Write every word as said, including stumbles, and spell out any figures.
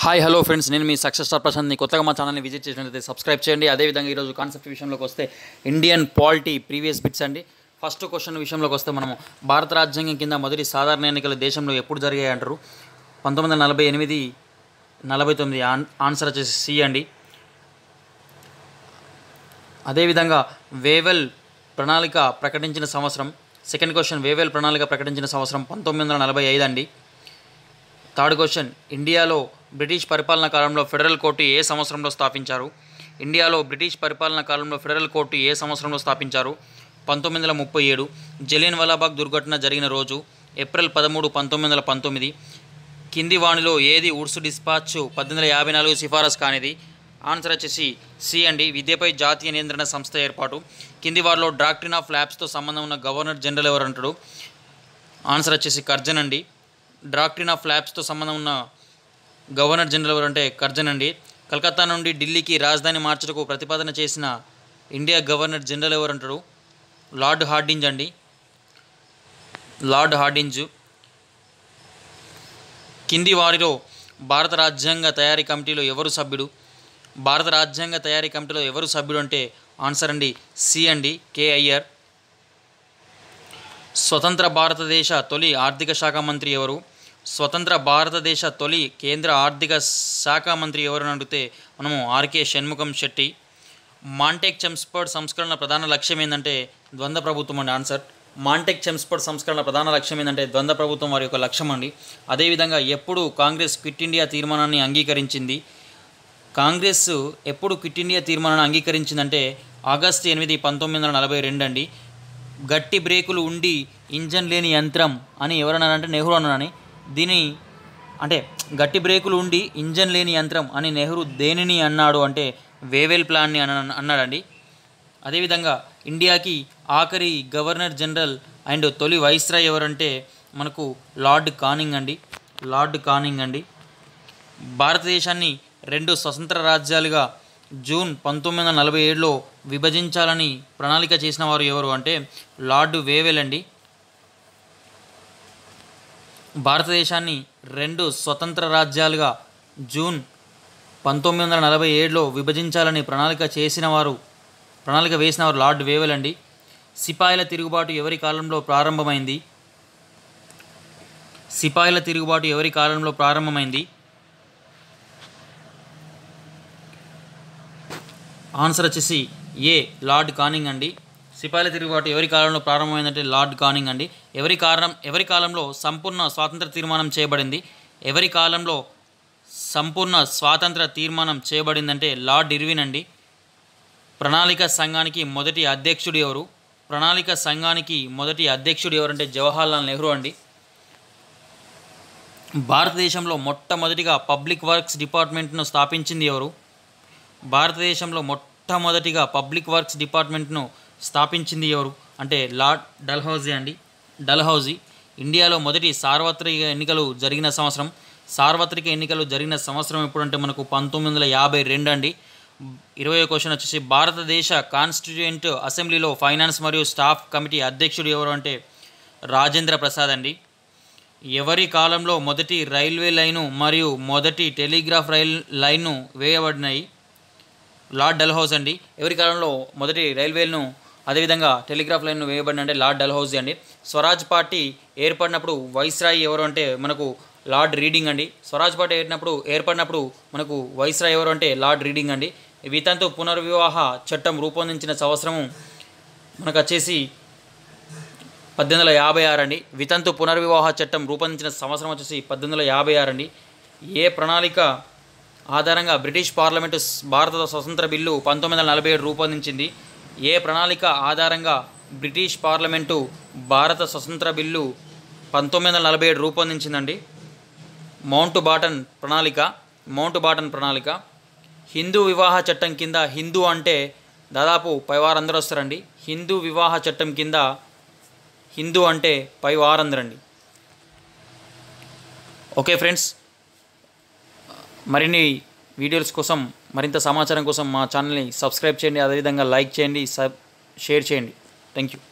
Hi hello friends, నేను మీ success star ప్రశాంత్ని. కొత్తగా మా ఛానల్ని విజిట్ చేసినట్లయితే సబ్స్క్రైబ్ చేయండి. అదేవిధంగా ఈరోజు కాన్సెప్ట్ విషయంలోకి వస్తే ఇండియన్ పాలిటీ ప్రీవియస్ బిట్స్ అండి. ఫస్ట్ క్వశ్చన్ విషయంలోకి వస్తే మనము భారత రాజ్యాంగం కింద మొదటి సాధారణ ఎన్నికలు దేశంలో ఎప్పుడు జరిగాయి అంటారు? పంతొమ్మిది వందల నలభై ఎనిమిది నలభై తొమ్మిది ఆన్సర్ వచ్చేసి సి అండి. అదేవిధంగా వేవెల్ ప్రణాళిక ప్రకటించిన సంవత్సరం. సెకండ్ క్వశ్చన్, వేవెల్ ప్రణాళిక ప్రకటించిన సంవత్సరం పంతొమ్మిది వందల నలభై ఐదు అండి. థర్డ్ క్వశ్చన్, ఇండియాలో బ్రిటిష్ పరిపాలనా కాలంలో ఫెడరల్ కోర్టు ఏ సంవత్సరంలో స్థాపించారు? ఇండియాలో బ్రిటిష్ పరిపాలనా కాలంలో ఫెడరల్ కోర్టు ఏ సంవత్సరంలో స్థాపించారు? పంతొమ్మిది వందల ముప్పై ఏడు. జలియన్ వాలాబాగ్ దుర్ఘటన జరిగిన రోజు ఏప్రిల్ పదమూడు పంతొమ్మిది వందల పంతొమ్మిది. కింది వాణిలో ఏది ఉడ్స్ డిస్పాచ్ పద్దెనిమిది వందల యాభై నాలుగు సిఫారసు కానిది? ఆన్సర్ వచ్చేసి సి అండి. విద్యపై జాతీయ నియంత్రణ సంస్థ ఏర్పాటు. కింది వారిలో డాక్ట్రిన్ ఆఫ్ ల్యాబ్స్తో సంబంధం ఉన్న గవర్నర్ జనరల్ ఎవరు అంటాడు? ఆన్సర్ వచ్చేసి కర్జన్ అండి. డాక్ట్రిన్ ఆఫ్ ల్యాబ్స్తో సంబంధం ఉన్న గవర్నర్ జనరల్ ఎవరు అంటే కర్జన్ అండి. కలకత్తా నుండి ఢిల్లీకి రాజధాని మార్చుటకు ప్రతిపాదన చేసిన ఇండియా గవర్నర్ జనరల్ ఎవరు అంటారు? లార్డ్ హార్డింజ్ అండి. Lord Hardinge. కింది వారిలో భారత రాజ్యాంగ తయారీ కమిటీలో ఎవరు సభ్యుడు? భారత రాజ్యాంగ తయారీ కమిటీలో ఎవరు సభ్యుడు అంటే ఆన్సర్ అండి సి అండి, కే అయ్యర్. స్వతంత్ర భారతదేశ తొలి ఆర్థిక శాఖ మంత్రి ఎవరు? స్వతంత్ర భారతదేశ తొలి కేంద్ర ఆర్థిక శాఖ మంత్రి ఎవరు అని అడిగితే మనము ఆర్కే షణ్ముఖం శెట్టి. మాంటెక్ చెమ్స్ఫర్డ్ సంస్కరణ ప్రధాన లక్ష్యం ఏంటంటే ద్వంద్వ ప్రభుత్వం అండి. ఆన్సర్ మాంటెక్ చెమ్స్ఫర్డ్ సంస్కరణ ప్రధాన లక్ష్యం ఏంటంటే ద్వంద్వ ప్రభుత్వం వారి యొక్క లక్ష్యం అండి. అదేవిధంగా ఎప్పుడు కాంగ్రెస్ క్విట్ ఇండియా తీర్మానాన్ని అంగీకరించింది? కాంగ్రెస్ ఎప్పుడు క్విట్ ఇండియా తీర్మానాన్ని అంగీకరించిందంటే ఆగస్టు ఎనిమిది పంతొమ్మిది వందల నలభై రెండు అండి. గట్టి బ్రేకులు ఉండి ఇంజన్ లేని యంత్రం అని ఎవరన్నారంటే నెహ్రూ అన్నారని. దీని అంటే గట్టి బ్రేకులు ఉండి ఇంజన్ లేని యంత్రం అని నెహ్రూ దేనిని అన్నాడు అంటే వేవెల్ ప్లాన్ని అన్న అన్నాడండి. అదేవిధంగా ఇండియాకి ఆఖరి గవర్నర్ జనరల్ అండ్ తొలి వైస్రాయ్ ఎవరంటే మనకు లార్డ్ కానింగ్ అండి. లార్డ్ కానింగ్ అండి. భారతదేశాన్ని రెండు స్వతంత్ర రాజ్యాలుగా జూన్ పంతొమ్మిది వందల నలభై ఏడులో విభజించాలని ప్రణాళిక చేసిన వారు ఎవరు అంటే లార్డ్ వేవెల్ అండి. భారతదేశాన్ని రెండు స్వతంత్ర రాజ్యాలుగా జూన్ పంతొమ్మిది వందల నలభై ఏడులో విభజించాలని ప్రణాళిక చేసిన వారు ప్రణాళిక వేసిన వారు లార్డ్ వేవెల్ అండి. సిపాయిల తిరుగుబాటు ఎవరి కాలంలో ప్రారంభమైంది? సిపాయిల తిరుగుబాటు ఎవరి కాలంలో ప్రారంభమైంది? ఆన్సర్ వచ్చేసి ఏ లార్డ్ కానింగ్ అండి. సిపాయిల తిరుగుబాటు ఎవరి కాలంలో ప్రారంభమైందంటే లార్డ్ కానింగ్ అండి. ఎవరి కారణం ఎవరి కాలంలో సంపూర్ణ స్వాతంత్ర తీర్మానం చేయబడింది? ఎవరి కాలంలో సంపూర్ణ స్వాతంత్ర తీర్మానం చేయబడిందంటే లార్డ్ ఇర్విన్ అండి. ప్రణాళిక సంఘానికి మొదటి అధ్యక్షుడు ఎవరు? ప్రణాళిక సంఘానికి మొదటి అధ్యక్షుడు ఎవరంటే జవహర్లాల్ నెహ్రూ అండి. భారతదేశంలో మొట్టమొదటిగా పబ్లిక్ వర్క్స్ డిపార్ట్మెంట్ను స్థాపించింది ఎవరు? భారతదేశంలో మొట్టమొదటిగా పబ్లిక్ వర్క్స్ డిపార్ట్మెంట్ను స్థాపించింది ఎవరు అంటే లార్డ్ డల్హౌజీ అండి. డల్హౌజీ. ఇండియాలో మొదటి సార్వత్రిక ఎన్నికలు జరిగిన సంవత్సరం. సార్వత్రిక ఎన్నికలు జరిగిన సంవత్సరం ఎప్పుడంటే మనకు పంతొమ్మిది వందల యాభై రెండు అండి. ఇరవై క్వశ్చన్ వచ్చేసి భారతదేశ కాన్స్టిట్యూయెంట్ అసెంబ్లీలో ఫైనాన్స్ మరియు స్టాఫ్ కమిటీ అధ్యక్షుడు ఎవరు అంటే రాజేంద్ర ప్రసాద్ అండి. ఎవరి కాలంలో మొదటి రైల్వే లైను మరియు మొదటి టెలిగ్రాఫ్ రైల్ లైన్ను వేయబడినాయి? లార్డ్ డల్హౌజీ అండి. ఎవరి కాలంలో మొదటి రైల్వేలను అదేవిధంగా టెలిగ్రాఫ్ లైన్ను వేయబడిన అంటే లార్డ్ డల్హౌజీ అండి. స్వరాజ్ పార్టీ ఏర్పడినప్పుడు వైస్రాయ్ ఎవరు అంటే మనకు లార్డ్ రీడింగ్ అండి. స్వరాజ్ పార్టీ ఏర్పడినప్పుడు ఏర్పడినప్పుడు మనకు వైస్రాయ్ ఎవరు అంటే లార్డ్ రీడింగ్ అండి. వితంతు పునర్వివాహ చట్టం రూపొందించిన సంవత్సరము మనకు వచ్చేసి పద్దెనిమిది వందల యాభై ఆరు అండి. వితంతు పునర్వివాహ చట్టం రూపొందించిన సంవత్సరం వచ్చేసి పద్దెనిమిది వందల యాభై ఆరు అండి. ఏ ప్రణాళిక ఆధారంగా బ్రిటిష్ పార్లమెంటు భారత స్వతంత్ర బిల్లు పంతొమ్మిది వందల నలభై ఏడు రూపొందించింది? ఏ ప్రణాళిక ఆధారంగా బ్రిటిష్ పార్లమెంటు భారత స్వతంత్ర బిల్లు పంతొమ్మిది వందల నలభై ఏడు రూపొందించిందండి? మౌంట్ బాటన్ ప్రణాళిక. మౌంట్ బాటన్ ప్రణాళిక. హిందూ వివాహ చట్టం కింద హిందూ అంటే దాదాపు పై వారందరూ వస్తారండి. హిందూ వివాహ చట్టం కింద హిందూ అంటే పై వారందరండి. ఓకే ఫ్రెండ్స్, మరిన్ని వీడియోస్ కోసం మరింత సమాచారం కోసం మా ఛానల్ని సబ్స్క్రైబ్ చేయండి. అదేవిధంగా లైక్ చేయండి, సబ్ షేర్ చేయండి. Thank you.